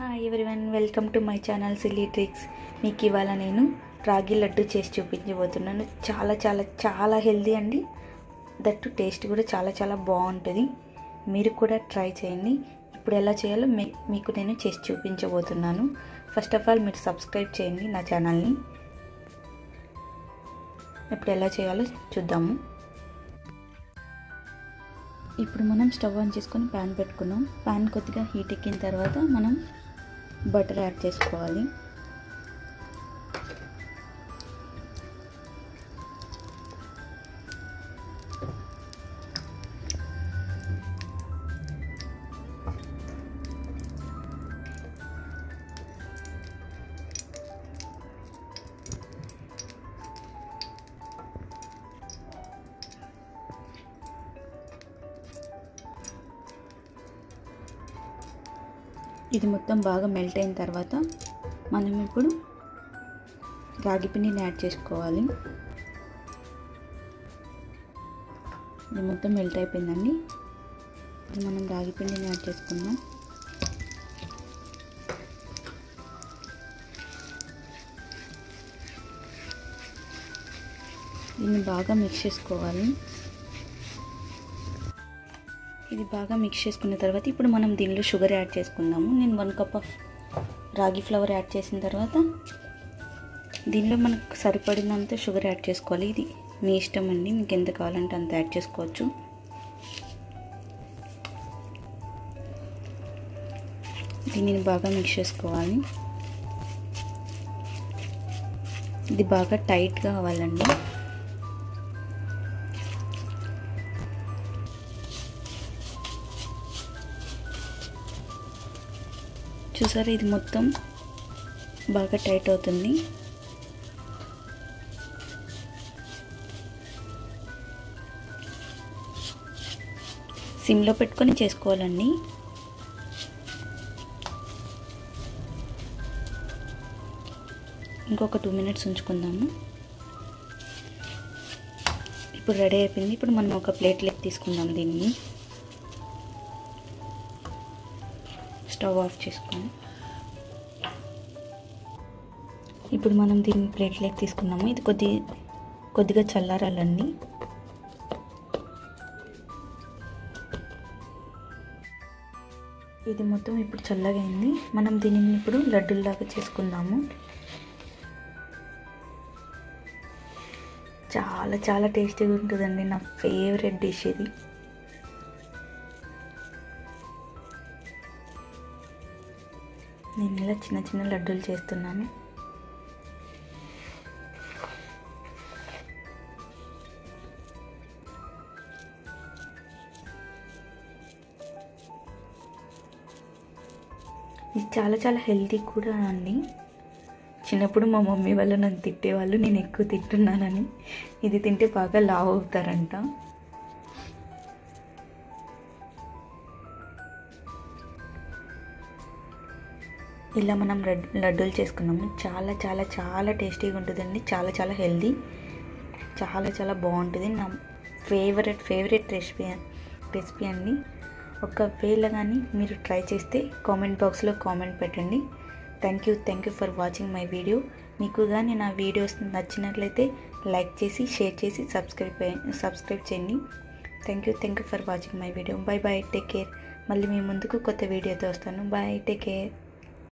Hi everyone, welcome to my channel silly tricks. మీకు ఇవాళ నేను రాగి లడ్డు చేసి చూపించబోతున్నాను. చాలా చాలా చాలా హెల్దీ అండి. దట్టు టేస్ట్ కూడా చాలా చాలా బాగుంటుంది. మీరు కూడా ట్రై చేయండి. ఇప్పుడు ఎలా చేయాలో మీకు నేను చేసి చూపించబోతున్నాను. ఫస్ట్ ఆఫ్ ఆల్ మీరు సబ్స్క్రైబ్ చేయండి నా ఛానల్ని. ఇప్పుడు ఎలా చేయాలో చూద్దాము. ఇప్పుడు మనం స్టవ్ ఆన్ చేసుకొని ప్యాన్ పెట్టుకున్నాం. ప్యాన్ కొద్దిగా హీట్ ఎక్కిన తర్వాత మనం బటర్ యాడ్ చేసుకోవాలి. ఇది మొత్తం బాగా మెల్ట్ అయిన తర్వాత మనం ఇప్పుడు రాగి పిండిని యాడ్ చేసుకోవాలి. ఇది మొత్తం మెల్ట్ అయిపోయిందండి. ఇప్పుడు మనం రాగి పిండిని యాడ్ చేసుకుందాం. దీన్ని బాగా మిక్స్ చేసుకోవాలి. ఇది బాగా మిక్స్ చేసుకున్న తర్వాత ఇప్పుడు మనం దీనిలో షుగర్ యాడ్ చేసుకుందాము. నేను 1 cup of ragi flour add చేసిన తర్వాత దీనిలో మనకు సరిపడినంత షుగర్ యాడ్ చేసుకోవాలి. ఇది మీ ఇష్టం అండి, మీకు ఎంత కావాలంటే అంత యాడ్ చేసుకోవచ్చు. దీనిని బాగా మిక్స్ చేసుకోవాలి. ఇది బాగా టైట్గా అవ్వాలండి. చూసారా, ఇది మొత్తం బాగా టైట్ అవుతుంది. సిమ్లో పెట్టుకొని చేసుకోవాలండి. ఇంకొక 2 మినిట్స్ ఉంచుకుందాము. ఇప్పుడు రెడీ అయిపోయింది. ఇప్పుడు మనం ఒక ప్లేట్లోకి తీసుకుందాం. దీన్ని స్టవ్ ఆఫ్ చేసుకొని ఇప్పుడు మనం దీన్ని ప్లేట్లోకి తీసుకున్నాము. ఇది కొద్దిగా చల్లారాలండి. ఇది మొత్తం ఇప్పుడు చల్లగా అయింది. మనం దీనిని ఇప్పుడు లడ్డూల్లాగా చేసుకుందాము. చాలా చాలా టేస్టీగా ఉంటుందండి. నా ఫేవరెట్ డిష్ ఇది. నేను ఇలా చిన్న చిన్న లడ్డూలు చేస్తున్నాను. ఇది చాలా చాలా హెల్తీ కూడా అండి. చిన్నప్పుడు మా మమ్మీ వాళ్ళు నన్ను తిట్టేవాళ్ళు, నేను ఎక్కువ తింటున్నానని. ఇది తింటే బాగా లావు అవుతారంట. ఇలా మనం లడ్డూలు చేసుకున్నాము. చాలా చాలా చాలా టేస్టీగా ఉంటుందండి. చాలా చాలా హెల్దీ, చాలా చాలా బాగుంటుంది. నా ఫేవరెట్ రెసిపీ అండి. ఒకవేళ కానీ మీరు ట్రై చేస్తే కామెంట్ బాక్స్లో కామెంట్ పెట్టండి. Thank you for watching my video. మీకు కానీ నా వీడియోస్ నచ్చినట్లయితే లైక్ చేసి, షేర్ చేసి, సబ్స్క్రైబ్ చేయండి. Thank you for watching my video. Bye take care. మళ్ళీ మీ ముందుకు కొత్త వీడియోతో వస్తాను. Bye, take care.